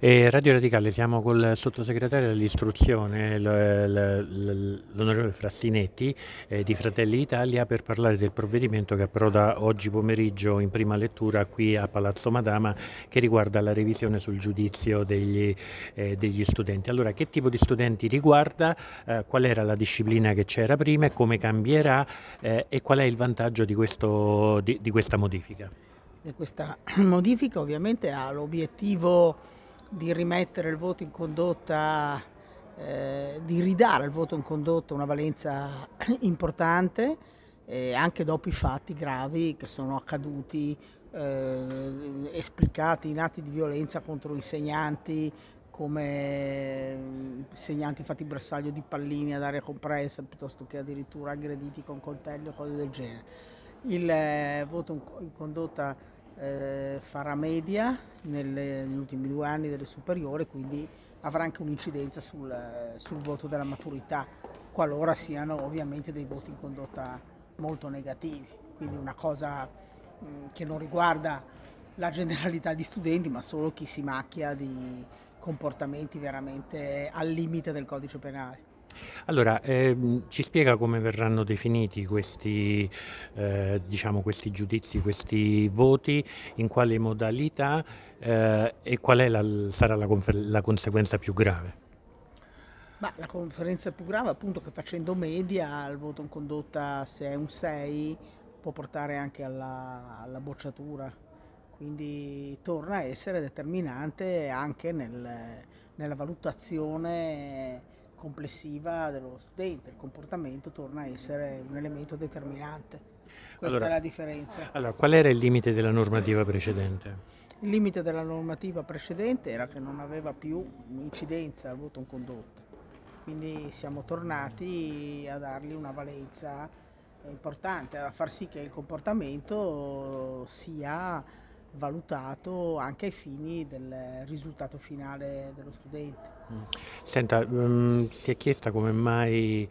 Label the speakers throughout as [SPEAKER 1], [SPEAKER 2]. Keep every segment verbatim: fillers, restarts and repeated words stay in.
[SPEAKER 1] E Radio Radicale, siamo col sottosegretario dell'istruzione, l- l- l- l'onorevole Frassinetti, eh, di Fratelli d'Italia, per parlare del provvedimento che approda oggi pomeriggio in prima lettura qui a Palazzo Madama, che riguarda la revisione sul giudizio degli, eh, degli studenti. Allora, che tipo di studenti riguarda, eh, qual era la disciplina che c'era prima e come cambierà, eh, e qual è il vantaggio di, questo, di, di questa modifica?
[SPEAKER 2] E questa modifica ovviamente ha l'obiettivo di rimettere il voto in condotta, eh, di ridare al voto in condotta una valenza importante, eh, anche dopo i fatti gravi che sono accaduti, eh, esplicati in atti di violenza contro insegnanti, come insegnanti fatti bersaglio di pallini ad aria compressa, piuttosto che addirittura aggrediti con coltelli o cose del genere. Il eh, voto in in condotta eh, farà media nelle- negli ultimi due anni delle superiori, quindi avrà anche un'incidenza sul, eh, sul voto della maturità, qualora siano ovviamente dei voti in condotta molto negativi. Quindi una cosa mh, che non riguarda la generalità di studenti, ma solo chi si macchia di comportamenti veramente al limite del codice penale.
[SPEAKER 1] Allora, ehm, ci spiega come verranno definiti questi, eh, diciamo, questi giudizi, questi voti, in quale modalità, eh, e qual è la, sarà la, confer- la conseguenza più grave?
[SPEAKER 2] Ma la conferenza più grave, appunto, che facendo media il voto in condotta, se è un sei, può portare anche alla, alla bocciatura. Quindi torna a essere determinante anche nel- nella valutazione complessiva dello studente. Il comportamento torna a essere un elemento determinante. Questa è
[SPEAKER 1] Allora,
[SPEAKER 2] la differenza.
[SPEAKER 1] allora, qual era il limite della normativa precedente?
[SPEAKER 2] Il limite della normativa precedente era che non aveva più incidenza al voto in condotta, quindi siamo tornati a dargli una valenza importante, a far sì che il comportamento sia valutato anche ai fini del risultato finale dello studente.
[SPEAKER 1] Mm. Senta, mm, si è chiesta come mai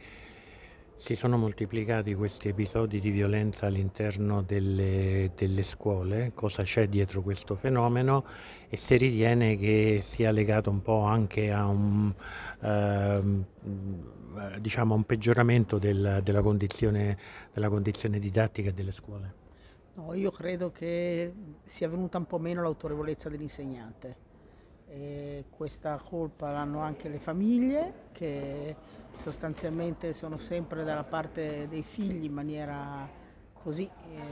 [SPEAKER 1] si sono moltiplicati questi episodi di violenza all'interno delle, delle scuole, cosa c'è dietro questo fenomeno e se ritiene che sia legato un po' anche a un, ehm, eh, diciamo, a un peggioramento del- della condizione, della condizione didattica delle scuole.
[SPEAKER 2] No, io credo che sia venuta un po' meno l'autorevolezza dell'insegnante. E questa colpa l'hanno anche le famiglie, che sostanzialmente sono sempre dalla parte dei figli in maniera così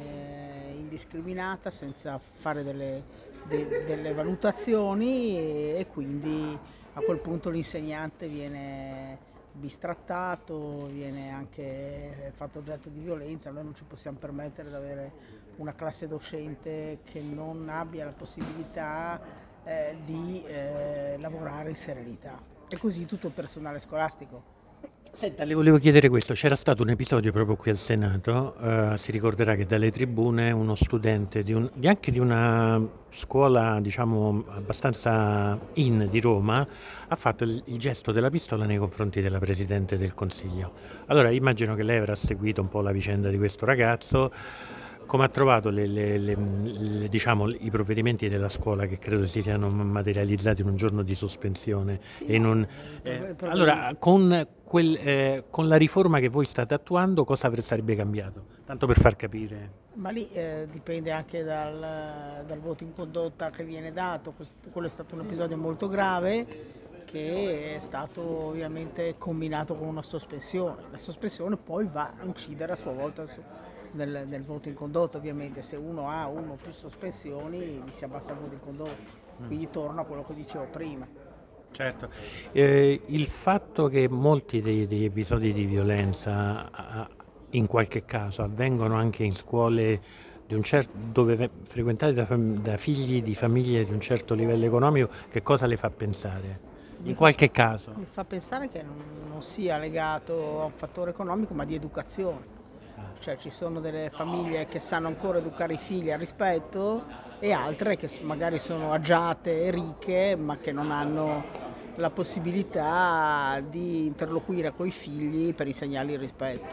[SPEAKER 2] eh, indiscriminata, senza fare delle, de- delle valutazioni, e, e quindi a quel punto l'insegnante viene bistrattato, viene anche fatto oggetto di violenza. Noi non ci possiamo permettere di avere una classe docente che non abbia la possibilità eh, di eh, lavorare in serenità. E così tutto il personale scolastico.
[SPEAKER 1] Senta, le volevo chiedere questo, c'era stato un episodio proprio qui al Senato, eh, si ricorderà che dalle tribune uno studente di un- di- anche di una scuola, diciamo, abbastanza in di Roma, ha fatto il, il gesto della pistola nei confronti della Presidente del Consiglio. Allora, immagino che lei avrà seguito un po' la vicenda di questo ragazzo. Come ha trovato le- le- le- le- diciamo, i provvedimenti della scuola che credo si siano materializzati in un giorno di sospensione
[SPEAKER 2] Sì,
[SPEAKER 1] e in
[SPEAKER 2] no,
[SPEAKER 1] un,
[SPEAKER 2] il
[SPEAKER 1] eh,
[SPEAKER 2] prov- il
[SPEAKER 1] allora,
[SPEAKER 2] provvedimento.
[SPEAKER 1] con, quel, eh, con la riforma che voi state attuando, cosa avre- sarebbe cambiato? Tanto per far capire.
[SPEAKER 2] Ma lì eh, dipende anche dal, dal voto in condotta che viene dato. Questo- quello è stato un episodio molto grave che è stato ovviamente combinato con una sospensione. La sospensione poi va a incidere a sua volta su- nel, nel voto in condotta, ovviamente. Se uno ha uno o più sospensioni gli si abbassa il voto in condotta. Quindi torno a quello che dicevo prima.
[SPEAKER 1] Certo. Eh, il fatto che molti dei- degli episodi di violenza, ah, in qualche caso, avvengono anche in scuole di un cer- dove ve- frequentate da, fam- da figli di famiglie di un certo livello economico, che cosa le fa pensare? In
[SPEAKER 2] Mi fa,
[SPEAKER 1] qualche caso.
[SPEAKER 2] mi fa pensare che non, non sia legato a un fattore economico, ma di educazione. Cioè ci sono delle famiglie che sanno ancora educare i figli al rispetto e altre che s- magari sono agiate e ricche, ma che non hanno la possibilità di interloquire con i figli per insegnargli il rispetto.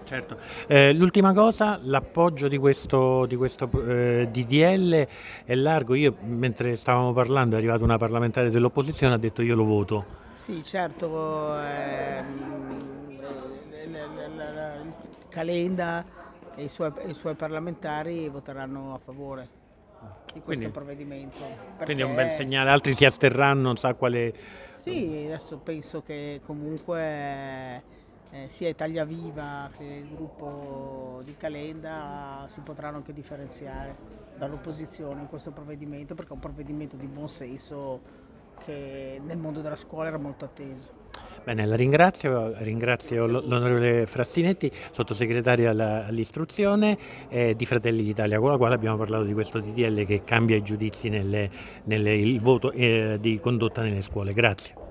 [SPEAKER 1] Certo. Eh, l'ultima cosa, l'appoggio di questo, di questo eh, D D L è largo. Io, mentre stavamo parlando, è arrivata una parlamentare dell'opposizione, ha detto io lo voto.
[SPEAKER 2] Sì, certo, ehm, eh, l- l- l- l- Calenda e i suoi, e i suoi parlamentari voteranno a favore di questo
[SPEAKER 1] Quindi,
[SPEAKER 2] provvedimento,
[SPEAKER 1] quindi è un bel
[SPEAKER 2] perché
[SPEAKER 1] segnale, altri si asterranno, non sa quale...
[SPEAKER 2] sì, adesso penso che comunque eh, sia Italia Viva che il gruppo di Calenda si potranno anche differenziare dall'opposizione in questo provvedimento, perché è un provvedimento di buon senso che nel mondo della scuola era molto atteso.
[SPEAKER 1] Bene, la ringrazio, ringrazio
[SPEAKER 2] Grazie a
[SPEAKER 1] l-
[SPEAKER 2] voi.
[SPEAKER 1] l'onorevole Frassinetti, sottosegretario alla- all'istruzione eh, di Fratelli d'Italia, con la quale abbiamo parlato di questo D D L che cambia i giudizi nelle, nelle, il voto eh, di condotta nelle scuole. Grazie.